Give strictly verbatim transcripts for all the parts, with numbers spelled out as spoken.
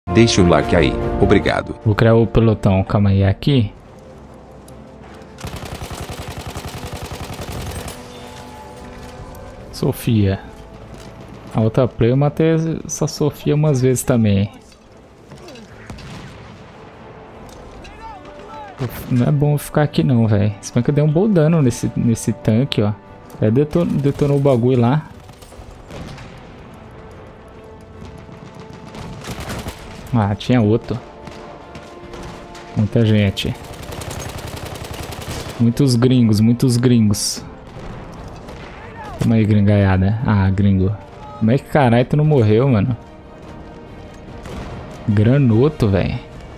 Deixa o like aí. Obrigado. Vou criar o pelotão. Calma aí, aqui. Sofia. A outra play eu matei essa Sofia umas vezes também. Não é bom ficar aqui não, velho. Se bem que eu dei um bom dano nesse, nesse tanque, ó. É, deton detonou o bagulho lá. Ah, tinha outro. Muita gente. Muitos gringos, muitos gringos. Calma aí, gringaiada. Ah, gringo. Como é que caralho tu não morreu, mano? Granoto, velho.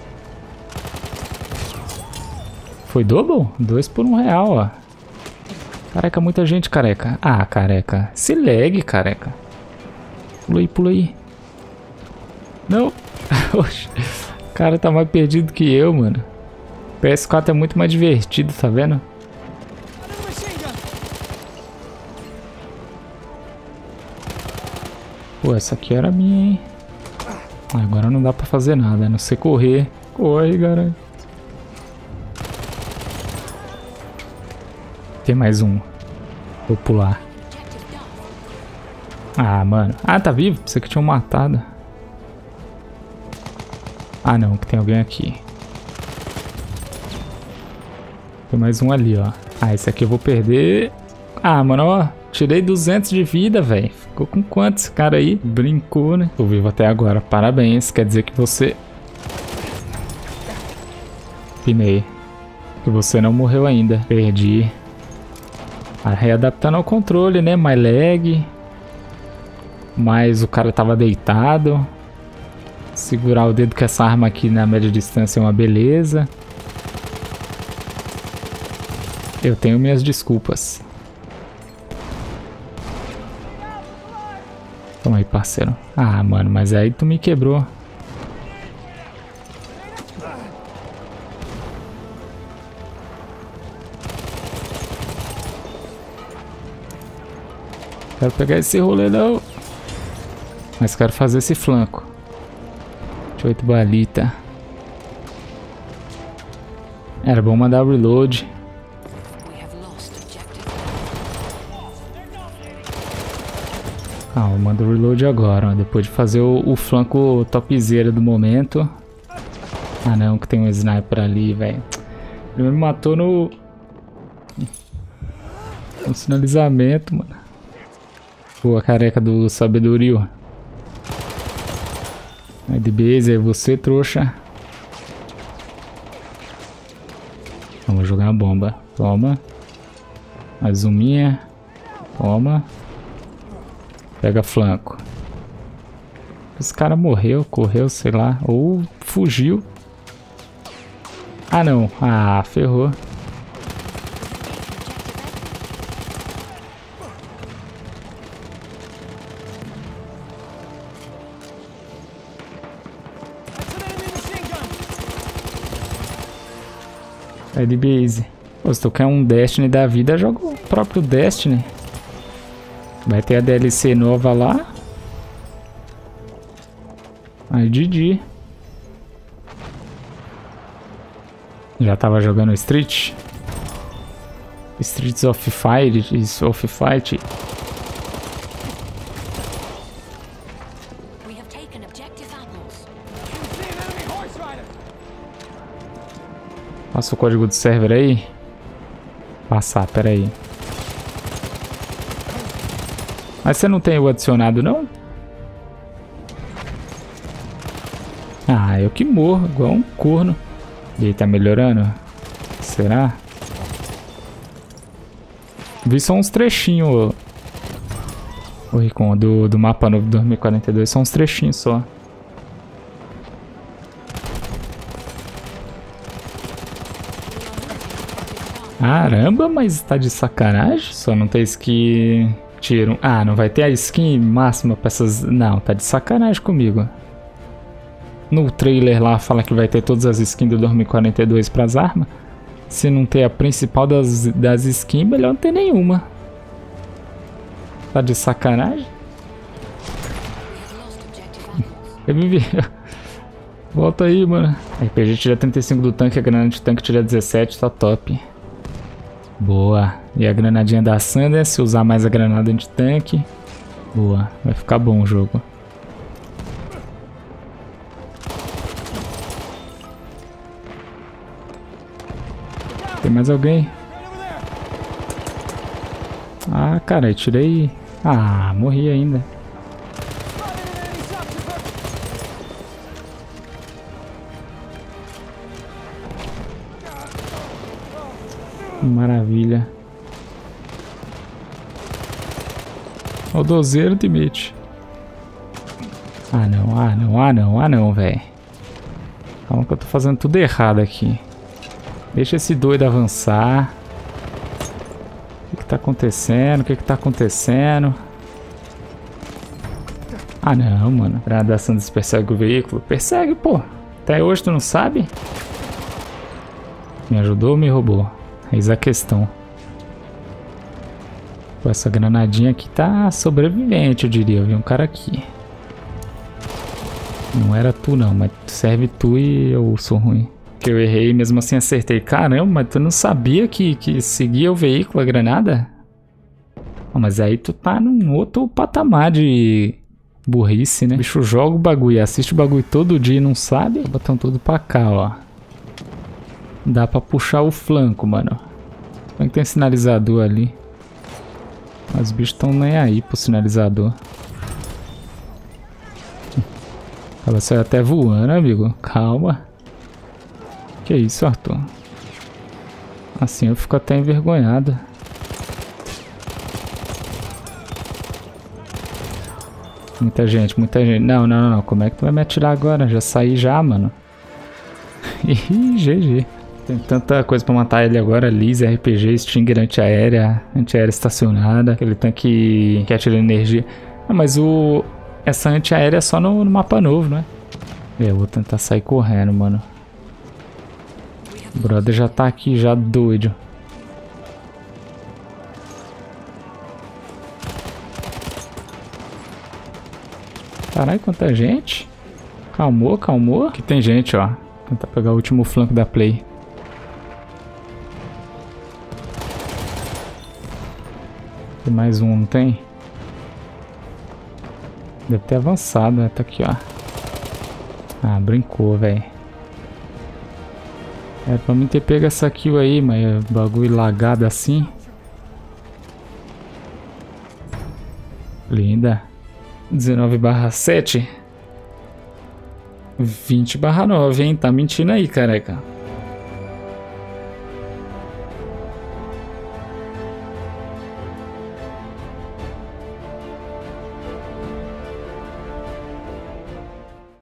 Foi double? Dois por um real, ó. Careca, muita gente, careca. Ah, careca. Se lag, careca. Pula aí, pula aí. Não. Oxe. O cara tá mais perdido que eu, mano. P S quatro é muito mais divertido, tá vendo? Pô, essa aqui era minha, hein? Agora não dá pra fazer nada, a não ser correr. Corre, cara. Tem mais um. Vou pular. Ah, mano. Ah, tá vivo? Pensei que tinham matado. Ah, não. Que tem alguém aqui. Tem mais um ali, ó. Ah, esse aqui eu vou perder. Ah, mano, ó. Tirei duzentos de vida, velho. Ficou com quanto esse cara aí? Brincou, né? Tô vivo até agora. Parabéns. Quer dizer que você... Pinei. Que você não morreu ainda. Perdi. Ah, readaptando ao controle, né? Mais lag. Mas o cara tava deitado. Segurar o dedo com essa arma aqui na média distância é uma beleza. Eu tenho minhas desculpas. Toma aí, parceiro. Ah, mano, mas aí tu me quebrou. Quero pegar esse rolê não. Mas quero fazer esse flanco. oito balita. Era bom mandar reload. Calma, manda o reload agora, ó, depois de fazer o, o flanco topzera do momento. Ah não, que tem um sniper ali, velho. Ele me matou no... No sinalizamento, mano. Pô, a careca do sabedoria. Aí de base, é você, trouxa. Vamos jogar a bomba. Toma. Mais uminha. Toma. Pega flanco. Esse cara morreu, correu, sei lá. Ou fugiu. Ah, não. Ah, ferrou. É de base. Pô, se tu quer um Destiny da vida, joga o próprio Destiny. Vai ter a D L C nova lá. Aí G G. Já tava jogando Street. Streets of Fire. Of Fight. Passa o código do server aí. Passar, pera aí. Mas você não tem o adicionado, não? Ah, eu que morro, igual um corno. E aí, tá melhorando? Será? Vi só uns trechinhos, ô Ricon, do, do mapa novo dois mil e quarenta e dois. São uns trechinhos só. Caramba, mas tá de sacanagem? Só não tem skin... Tiro. Ah, não vai ter a skin máxima pra essas... Não, tá de sacanagem comigo. No trailer lá fala que vai ter todas as skins do dois mil e quarenta e dois pras armas. Se não ter a principal das, das skins, melhor não ter nenhuma. Tá de sacanagem? Eu me vi... Volta aí, mano. R P G tira trinta e cinco do tanque, a granada de tanque tira dezessete, tá top. Boa. E a granadinha da Sander, se usar mais a granada de tanque. Boa. Vai ficar bom o jogo. Tem mais alguém? Ah, cara, eu tirei... Ah, morri ainda. Maravilha. O dozeiro de Mitch. Ah não, ah não, ah não, ah não, velho. Calma que eu tô fazendo tudo errado aqui. Deixa esse doido avançar. O que que tá acontecendo? O que que tá acontecendo? Ah não, mano. Granada Sanders persegue o veículo. Persegue, pô. Até hoje tu não sabe? Me ajudou ou me roubou? Eis a questão. Pô, essa granadinha aqui tá sobrevivente, eu diria. Eu vi um cara aqui. Não era tu não, mas serve tu e eu sou ruim. Que eu errei e mesmo assim acertei. Caramba, mas tu não sabia que, que seguia o veículo, a granada? Ah, mas aí tu tá num outro patamar de burrice, né? O bicho joga o bagulho, assiste o bagulho todo dia e não sabe. Botão tudo pra cá, ó. Dá pra puxar o flanco, mano. Como é que tem sinalizador ali? Mas os bichos estão nem aí pro sinalizador. Ela saiu até voando, amigo. Calma. Que isso, Arthur? Assim eu fico até envergonhado. Muita gente, muita gente. Não, não, não. Como é que tu vai me atirar agora? Já saí já, mano. Ih, G G. Tem tanta coisa pra matar ele agora. Liz, R P G, Stinger, antiaérea, antiaérea estacionada. Aquele tanque que atira energia. Ah, mas o... essa antiaérea é só no, no mapa novo, né? Eu vou tentar sair correndo, mano. O brother já tá aqui, já doido. Caralho, quanta gente. Calmou, calmou. Aqui tem gente, ó. Vou tentar pegar o último flanco da play. Tem mais um, não tem? Deve ter avançado, né? Tá aqui, ó. Ah, brincou, velho. É pra mim ter pego essa kill aí, mas bagulho lagado assim. Linda. dezenove barra sete. vinte barra nove, hein? Tá mentindo aí, careca.